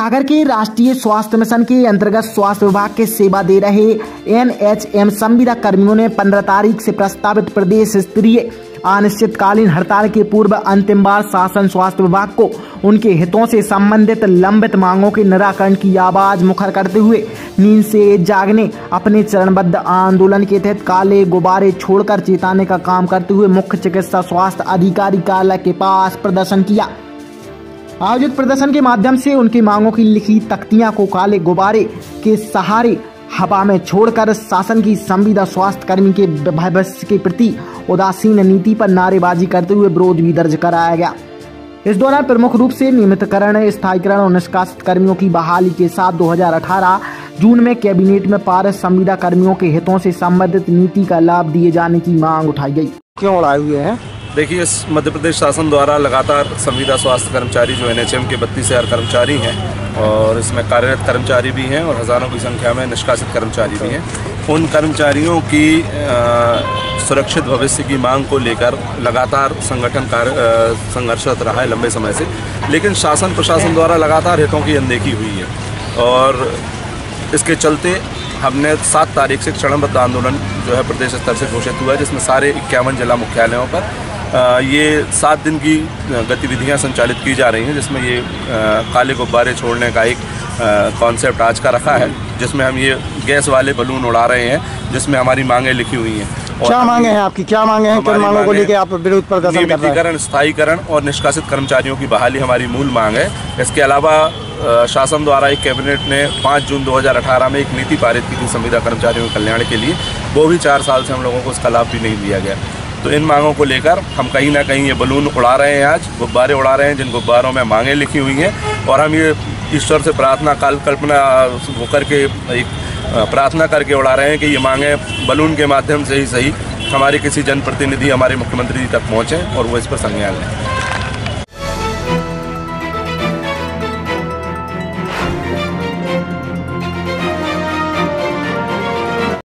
सागर के राष्ट्रीय स्वास्थ्य मिशन के अंतर्गत स्वास्थ्य विभाग के सेवा दे रहे एनएचएम संविदा कर्मियों ने 15 तारीख से प्रस्तावित प्रदेश स्तरीय अनिश्चितकालीन हड़ताल के पूर्व अंतिम बार शासन स्वास्थ्य विभाग को उनके हितों से संबंधित लंबित मांगों के निराकरण की आवाज मुखर करते हुए नींद से जागने अपने चरणबद्ध आंदोलन के तहत काले गुब्बारे छोड़कर चेताने का काम करते हुए मुख्य चिकित्सा स्वास्थ्य अधिकारी कार्यालय के पास प्रदर्शन किया। आयोजित प्रदर्शन के माध्यम से उनकी मांगों की लिखी तख्तियां को काले गुब्बारे के सहारे हवा में छोड़कर शासन की संविदा स्वास्थ्य कर्मी के भविष्य के प्रति उदासीन नीति पर नारेबाजी करते हुए विरोध भी दर्ज कराया गया। इस दौरान प्रमुख रूप से नियमितकरण, स्थायीकरण और निष्कासित कर्मियों की बहाली के साथ 2018 जून में कैबिनेट में पारित संविदा कर्मियों के हितों से संबंधित नीति का लाभ दिए जाने की मांग उठाई गई। क्यों उड़ाए हुए हैं? देखिए, इस मध्य प्रदेश शासन द्वारा लगातार संविदा स्वास्थ्य कर्मचारी जो एनएचएम के 32,000 कर्मचारी हैं और इसमें कार्यरत कर्मचारी भी हैं और हज़ारों की संख्या में निष्कासित कर्मचारी भी हैं, उन कर्मचारियों की सुरक्षित भविष्य की मांग को लेकर लगातार संगठन संघर्षरत रहा है लंबे समय से। लेकिन शासन प्रशासन द्वारा लगातार हितों की अनदेखी हुई है और इसके चलते हमने 7 तारीख से चरणबद्ध आंदोलन जो है प्रदेश स्तर से घोषित हुआ है, जिसमें सारे 51 जिला मुख्यालयों पर ये 7 दिन की गतिविधियां संचालित की जा रही हैं, जिसमें ये काले गुब्बारे छोड़ने का एक कॉन्सेप्ट आज का रखा है, जिसमें हम ये गैस वाले बलून उड़ा रहे हैं, जिसमें हमारी मांगें लिखी हुई हैं। क्या मांगे हैं आपकी? क्या मांगे हैं? किन मांगों को लेकर आप विरोध प्रदर्शन कर रहे हैं? नियमितीकरण, स्थायीकरण और निष्कासित कर्मचारियों की बहाली हमारी मूल मांग है। इसके अलावा शासन द्वारा एक कैबिनेट ने 5 जून 2018 में एक नीति पारित की थी संविदा कर्मचारियों के कल्याण के लिए, वो भी 4 साल से हम लोगों को उसका लाभ भी नहीं दिया गया। तो इन मांगों को लेकर हम कहीं ना कहीं ये बलून उड़ा रहे हैं, आज गुब्बारे उड़ा रहे हैं, जिन गुब्बारों में मांगें लिखी हुई हैं, और हम ये ईश्वर से प्रार्थना कल्पना होकर के एक प्रार्थना करके उड़ा रहे हैं कि ये मांगें बलून के माध्यम से ही सही हमारे किसी जनप्रतिनिधि, हमारे मुख्यमंत्री तक पहुँचें और वो इस पर संज्ञान लें।